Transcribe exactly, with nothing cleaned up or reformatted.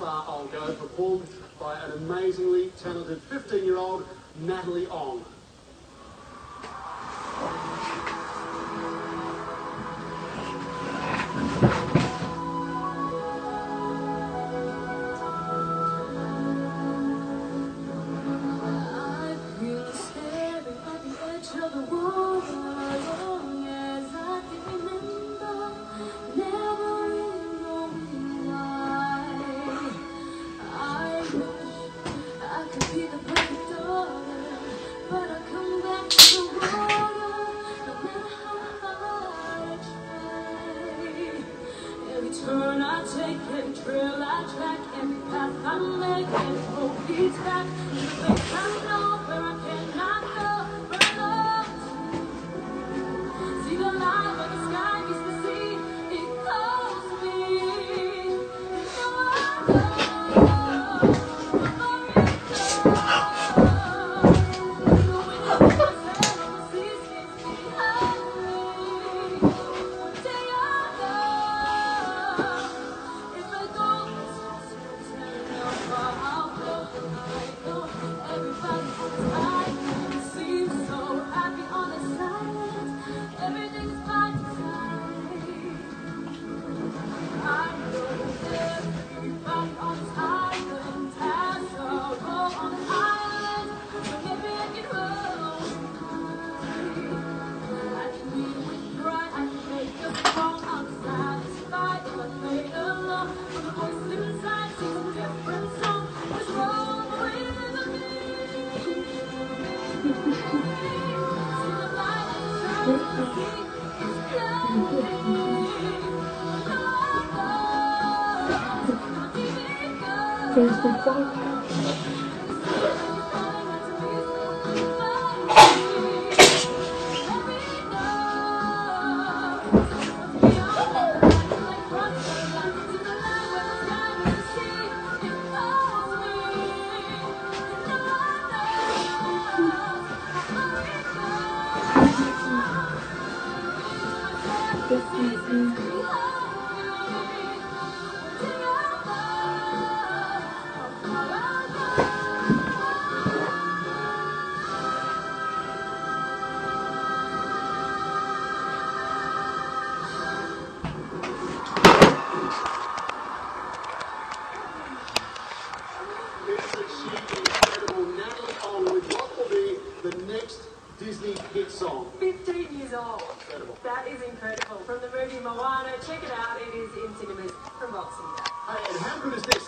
Far I'll Go, performed by an amazingly talented fifteen-year-old Natalie Ong. Turn I take, every trail I track, every path I make, every road leads back to the place I know where I cannot go, but I love. See the light where the sky meets the sea, it calls me. Now I know where it goes. Knowing that my sand on the sea stays behind me. One day I know. There's the phone. Disney hit song. fifteen years old. Incredible. That is incredible. From the movie Moana, check it out. It is in cinemas from Boxing Day. Hey, and how good is this?